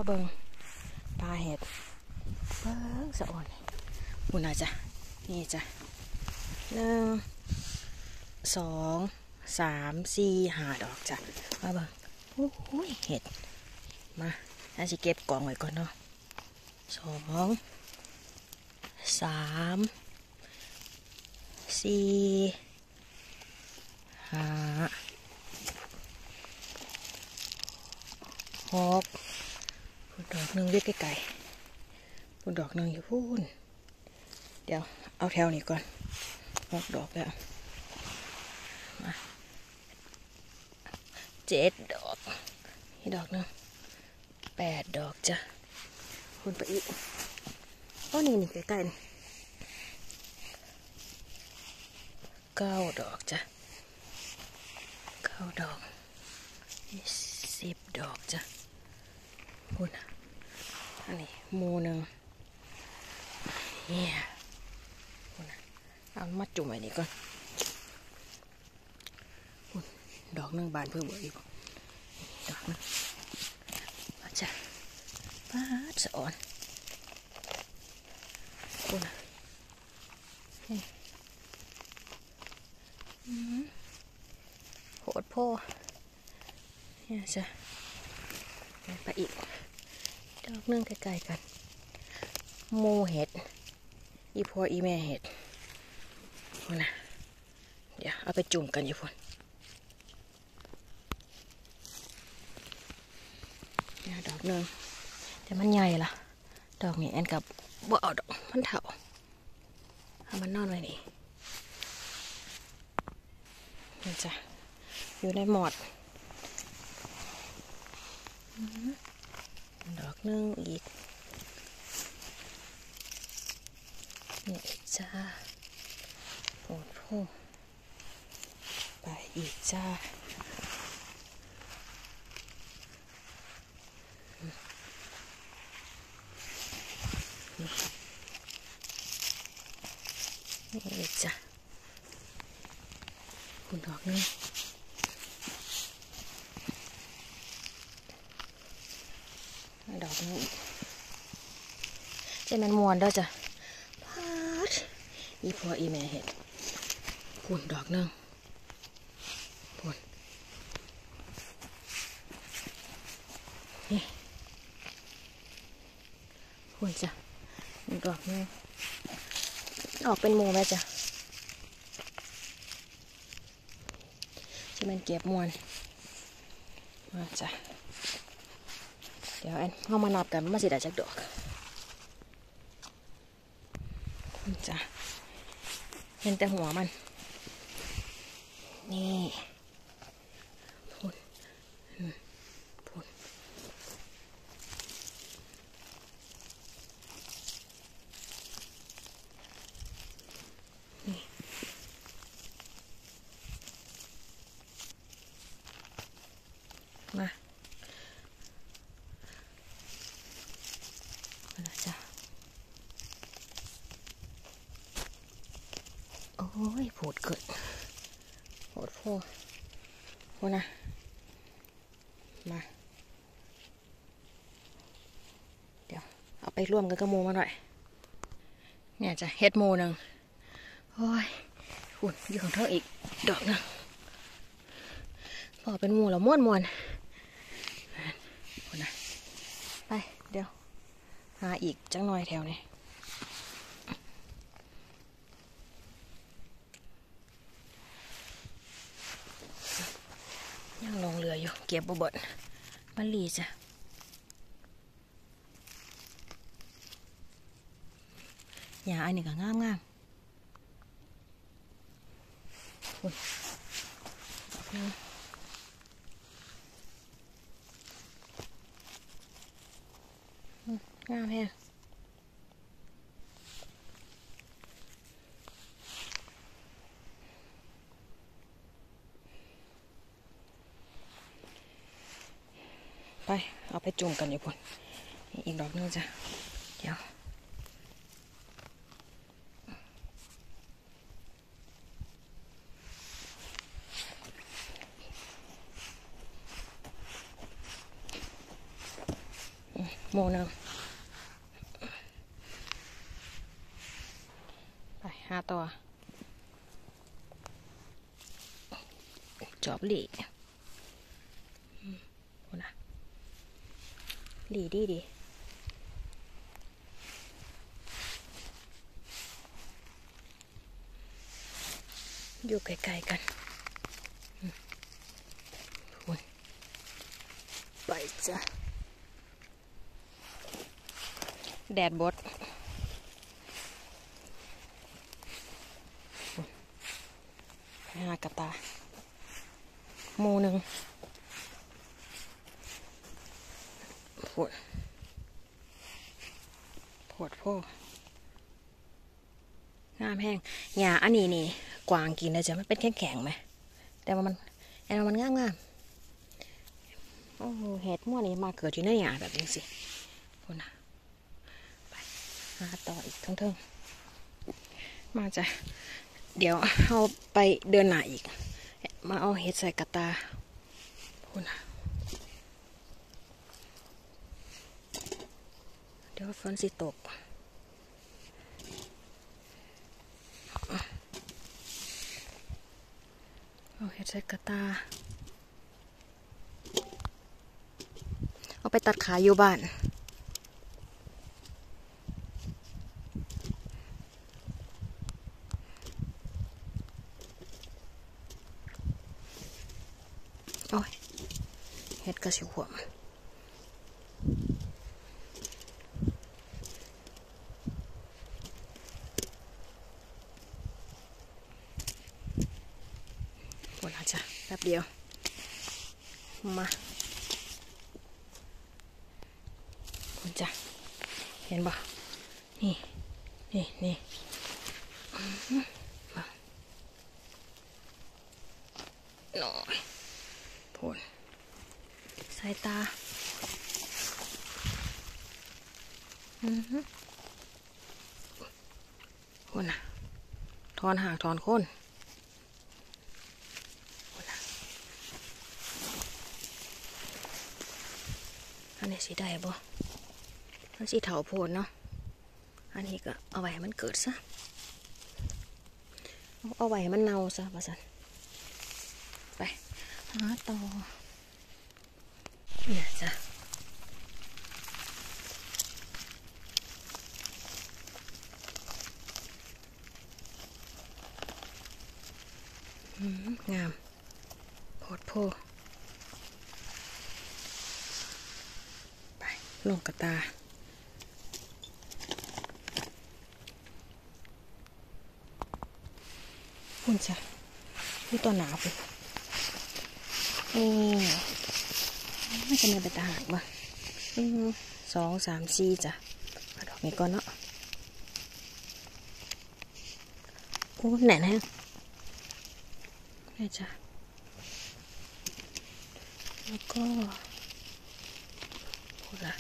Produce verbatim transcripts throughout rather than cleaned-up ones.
เบิงปลาเห็ดเบิ้งสะอ่อนคุณอาจ้ะนี่จ้ะหนึ่งสองสามสี่ห้าดอกจ้ะมาเบิงโอ้โหเห็ดมาน่าจะเก็บกล่องไว้ก่อนเนาะสองสามสี่ห้าหกพูนดอกหนึ่งเรียกไก่ๆพูนดอกหนึ่งอยู่พูนเดี๋ยวเอาแถวนี้ก่อนหกดอกแล้วมาเจ็ดดอกนี่ดอกหนึ่งแปดดอกจ้ะพูนไปอีกโอ้นี่นี่ใกล้ๆนี่เก้าดอกจ้ะเก้าดอกสิบดอกจ้ะคุณอันนี้หมูหนึ่งเยี่ยคุณเอามาจุ่มไว้นี่ก่อนคุณดอกหนึ่งบานเพื่อเบื่ออีกดอกหนึ่งมาจ้ะป้าสะอ่อนคุณนี่โหดพ่อเนี่ยจ้ะไปอีกดอกนึงใกล้ๆกันโมเห็ดอีพ่ออีแม่เห็ดพุ่นนะเดี๋ยวเอาไปจุ่มกันอยู่พุ่นเนี่ยดอกนึงแต่มันใหญ่ละดอกนี้แอนกับบ่เอาดอกมันเถาเอามันนอนไว้นี่นี่จ้ะอยู่ในหมอดดอกนึงอีกนี่จ้าโผล่โผล่ไปอีกจ้านี่อีกจ้าคุณดอกนึงดอกนี้จะมันมวนด้วยจ้ะพาดอีพ่ออีแม่เห็ดปุ่นดอกนึงปุ่นนี่ปุ่นจ้ะดอกนึงออกเป็นหมูไหมจ้ะจะมันเก็บมวนมาจ้ะเดี๋ยวแอนเข้ามานับกันมาสิได้จักดอกจ้ะเห็นแต่หัวมันนี่พุ่นพุ่นนี่มาโอ้ยโผดเกิดโผดโผดโผดนะมาเดี๋ยวเอาไปร่วมกันกับโมมาหน่อยเนี่ยจะเฮ็ดโมหนึ่งโอ้ยหุ่นอยู่ของเธออีกดอกหนึ่งพอเป็นโมแล้วม้วนม้วนโผดนะไปเดี๋ยวหาอีกจังหน่อยแถวนี้ยังลงเรืออยู่เก็บบ่เบิดมันลีจ้ะหญ้าอันนี้ก็งามงามคุณงามแฮะไปเอาไปจุ่มกันอยู่พุ่นอีกดอกนึงจ้ะเดี๋ยวโมนึงไปหาตัวจอบหลีคนนะหลีดีดีอยู่ไกลๆกันไปจ้ะแดดบดหากระตาโมหนึ่งปวดปวดพ่องามแห้งหญ้าอันนี้นี่กวางกินแล้วจะมันเป็นแข็งๆไหมแต่ว่ามันแต่ว่ามันงามๆโอ้เห็ดมั่วนี่มาเกิดอยู่ในหญ้าแบบนี้สิคนนะไปหาต่ออีกทั้งเทิงมาจ้ะเดี๋ยวเอาไปเดินหน้าอีกมาเอาเห็ดใส่กระตาคนนะเดี๋ยวฝนสิตกเอาเห็ดใส่กระตาเอาไปตัดขายอยู่บ้านโอ้ยเห็ดกระสิวหัวมันหมดแล้วจ้ะแป๊บเดียวมาคุณจ้ะเห็นบ่นี่นี่นี่มาหน่อยพ่นสายตาอือฮึพ่นน่ะถอนหางถอนโคนอันนี้สีได้บ่มันสีเถาโพนเนาะอันนี้ก็เอาไว้ให้มันเกิดซะเอาไว้ให้มันเน่าซะว่าซั่นไปหาต่อเนี่ยจ้ะงามโพดโพไปลงกระตาคุณจ้ะนี่ตัวหนาไปโอ้ไม่จะมีใบตาหักบ่หนึ่งสองสามสี่จ้ะมาดอกนี้ก่อนเนาะโอ้แหน่นแฮะนี่จ้ะแล้วก็โหดละ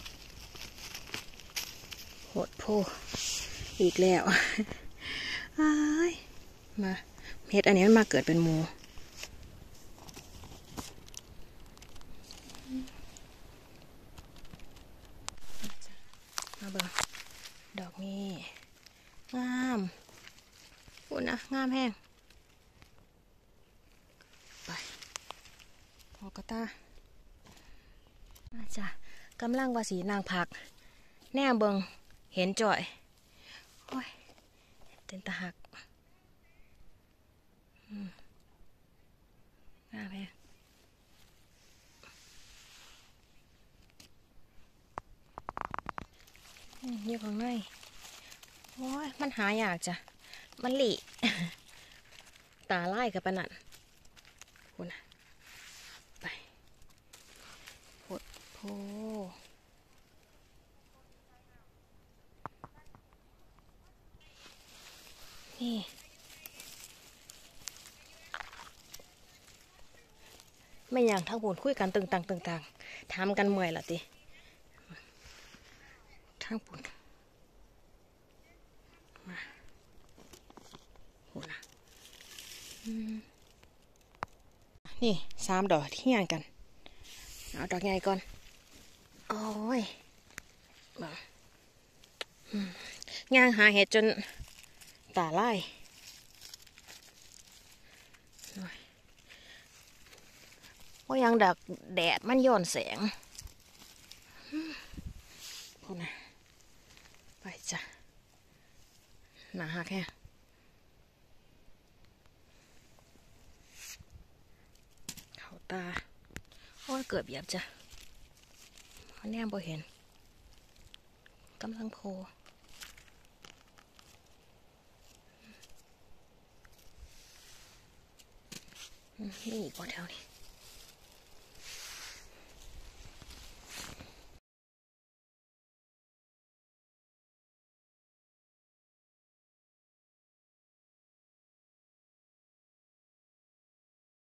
โหดโพอีกแล้วอ้ายมาเห็ดอันนี้มันมาเกิดเป็นหมูมาเบิ่งดอกนี้งามอุ่นนะงามแห้งไปพอกระตาอาจ้ะกำลังว่าสีนางผักแน่เบิงเห็นจ่อยโอ้ยเต็นตาหักงามแห้งอยู่ข้างในโอ้ยมันหายากจ้ะมันหลีตาไล่กับปะนันคุณนะไปโพดโพนี่ไม่อย่างทั้งบุญคุยกันตึงตังตึงตังถามกันเมื่อยละติทั้งบุญมาโหนะนี่สามดอกที่ย่างกันเอาดอกใหญ่ก่อนโอ้ยบ่อืมย่างหาเห็ดจนตาลายว่ายังดักแดดมันย้อนแสงพูดนะไปจ้ะหนาหักแค่เขาตาโอ้ยเกิดเบียบจ้ะเพราะแนมบ่เห็นกำลังโพนี่อีกบ่แถวนี้